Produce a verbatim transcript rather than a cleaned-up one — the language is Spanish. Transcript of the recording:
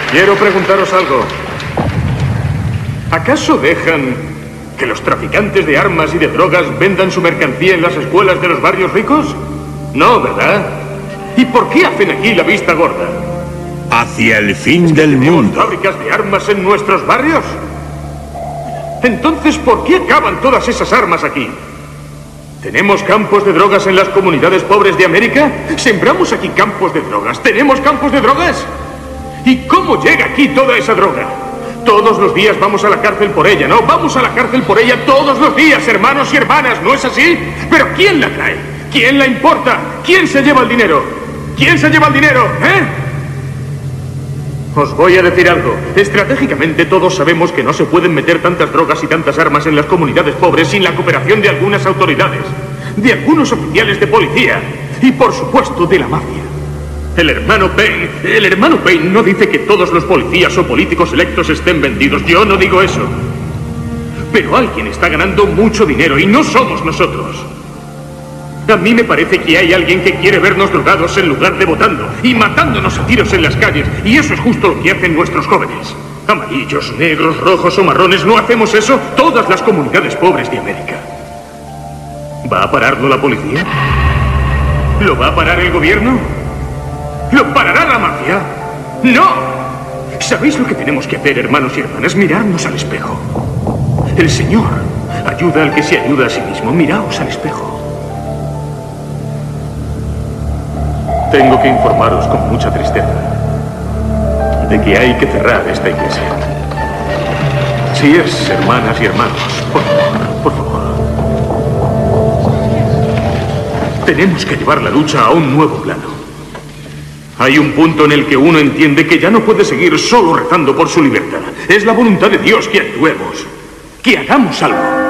Quiero preguntaros algo. ¿Acaso dejan que los traficantes de armas y de drogas vendan su mercancía en las escuelas de los barrios ricos? No, ¿verdad? ¿Y por qué hacen aquí la vista gorda? Hacia el fin del ¿Tenemos mundo. fábricas de armas en nuestros barrios? Entonces, ¿por qué acaban todas esas armas aquí? ¿Tenemos campos de drogas en las comunidades pobres de América? ¿Sembramos aquí campos de drogas? ¿Tenemos campos de drogas? ¿Y cómo llega aquí toda esa droga? Todos los días vamos a la cárcel por ella, ¿no? Vamos a la cárcel por ella todos los días, hermanos y hermanas, ¿no es así? ¿Pero quién la trae? ¿Quién la importa? ¿Quién se lleva el dinero? ¿Quién se lleva el dinero? ¿Eh? Os voy a decir algo. Estratégicamente todos sabemos que no se pueden meter tantas drogas y tantas armas en las comunidades pobres sin la cooperación de algunas autoridades, de algunos oficiales de policía y, por supuesto, de la mafia. El hermano Payne, el hermano Payne no dice que todos los policías o políticos electos estén vendidos. Yo no digo eso. Pero alguien está ganando mucho dinero y no somos nosotros. A mí me parece que hay alguien que quiere vernos drogados en lugar de votando y matándonos a tiros en las calles. Y eso es justo lo que hacen nuestros jóvenes. Amarillos, negros, rojos o marrones. ¿No hacemos eso? Todas las comunidades pobres de América. ¿Va a pararlo la policía? ¿Lo va a parar el gobierno? ¿Lo parará la mafia? ¡No! ¿Sabéis lo que tenemos que hacer, hermanos y hermanas? Mirarnos al espejo. El Señor ayuda al que se ayuda a sí mismo. Miraos al espejo. Tengo que informaros con mucha tristeza de que hay que cerrar esta iglesia. Si es, hermanas y hermanos, por favor, por favor. Tenemos que llevar la lucha a un nuevo plano. Hay un punto en el que uno entiende que ya no puede seguir solo rezando por su libertad. Es la voluntad de Dios que actuemos, que hagamos algo.